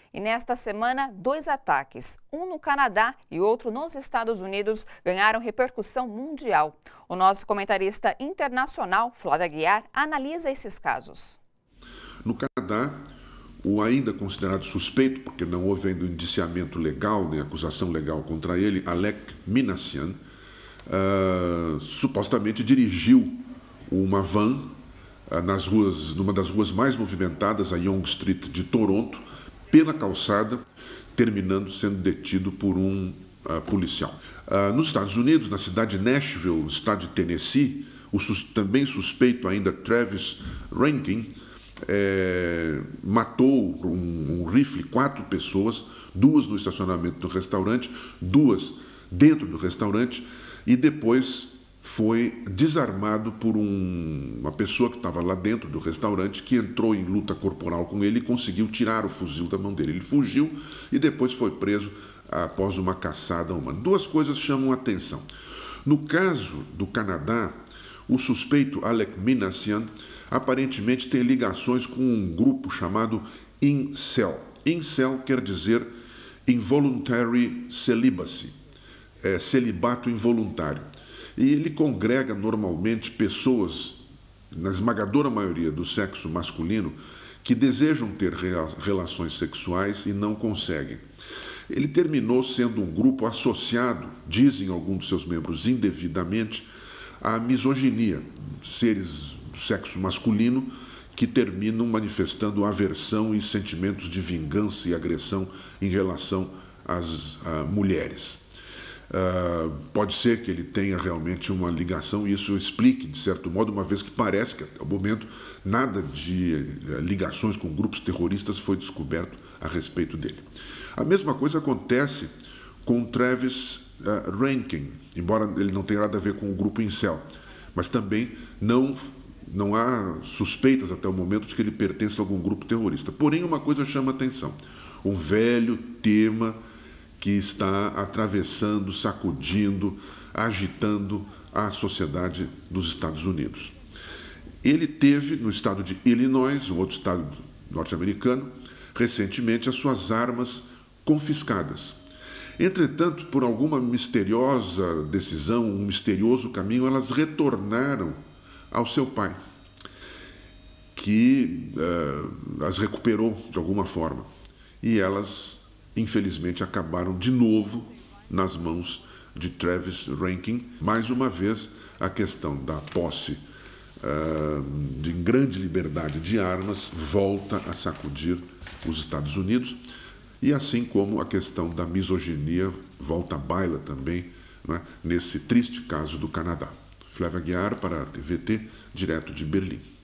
E nesta semana, 2 ataques, um no Canadá e outro nos Estados Unidos, ganharam repercussão mundial. O nosso comentarista internacional, Flávio Aguiar, analisa esses casos. No Canadá, o ainda considerado suspeito, porque não houve ainda indiciamento legal, nem acusação legal contra ele, Alec Minassian, supostamente dirigiu uma van numa das ruas mais movimentadas, a Yonge Street de Toronto, pela calçada, terminando sendo detido por um policial. Nos Estados Unidos, na cidade de Nashville, no estado de Tennessee, o também suspeito ainda Travis Rankin matou um rifle 4 pessoas, 2 no estacionamento do restaurante, 2 dentro do restaurante, e depois foi desarmado por uma pessoa que estava lá dentro do restaurante, que entrou em luta corporal com ele e conseguiu tirar o fuzil da mão dele. Ele fugiu e depois foi preso após uma caçada humana. 2 coisas chamam a atenção. No caso do Canadá, o suspeito Alec Minassian aparentemente tem ligações com um grupo chamado Incel. Incel quer dizer Involuntary Celibacy, celibato involuntário. E ele congrega normalmente pessoas, na esmagadora maioria do sexo masculino, que desejam ter relações sexuais e não conseguem. Ele terminou sendo um grupo associado, dizem alguns dos seus membros indevidamente, à misoginia, seres do sexo masculino que terminam manifestando aversão e sentimentos de vingança e agressão em relação às mulheres. Pode ser que ele tenha realmente uma ligação, e isso explique, de certo modo, uma vez que parece que, até o momento, nada de ligações com grupos terroristas foi descoberto a respeito dele. A mesma coisa acontece com Travis Rankin, embora ele não tenha nada a ver com o grupo Incel, mas também não há suspeitas até o momento de que ele pertence a algum grupo terrorista. Porém, uma coisa chama atenção: um velho tema que está atravessando, sacudindo, agitando a sociedade dos Estados Unidos. Ele teve, no estado de Illinois, um outro estado norte-americano, recentemente as suas armas confiscadas. Entretanto, por alguma misteriosa decisão, um misterioso caminho, elas retornaram ao seu pai, que as recuperou de alguma forma. E elas, infelizmente, acabaram de novo nas mãos de Travis Rankin. Mais uma vez, a questão da posse de grande liberdade de armas volta a sacudir os Estados Unidos, e assim como a questão da misoginia volta à baila também, né, nesse triste caso do Canadá. Flávio Aguiar para a TVT, direto de Berlim.